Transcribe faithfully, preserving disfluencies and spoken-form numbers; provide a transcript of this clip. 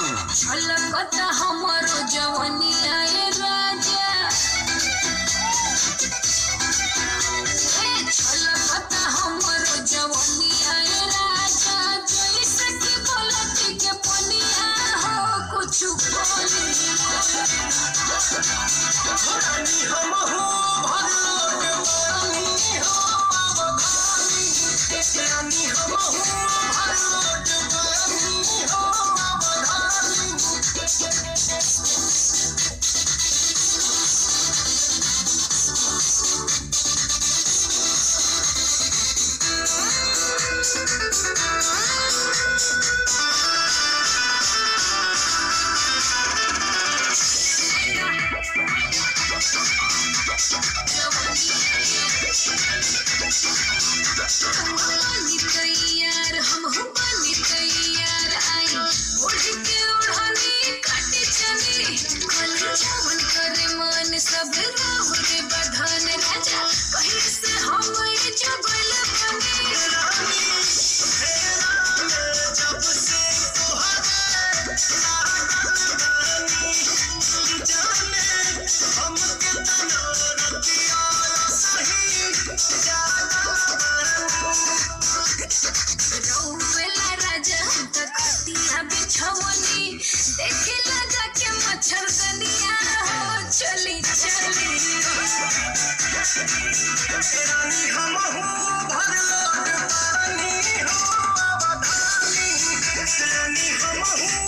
छलकता हमरो जवनिया ए राजा छलकता हमरो जवनिया ए राजा जैसे कि पलटी के पनिया हो कुछ बोली रानी हम हो भगलोट वाली हो अवधानी रानी हम हो भगलोट वाली हो अवधानी तैयार हम हो बनी तैयार आई ओढ़ के ओढ़नी काटे चली कल जावन करे मन सब राहु रे बधन राजा कहीं से हम ये जुगल बने रानी फेरा में जब से तोहरे लागल बानी जाने हम के तना रतिया सही जागल रौवेला राजा हम तो खतिया बिछवनी देखे लगा के मच्छरदनिया हो चली चली रानी हम हो भगलोट वाली हो अवधानी रानी हम हो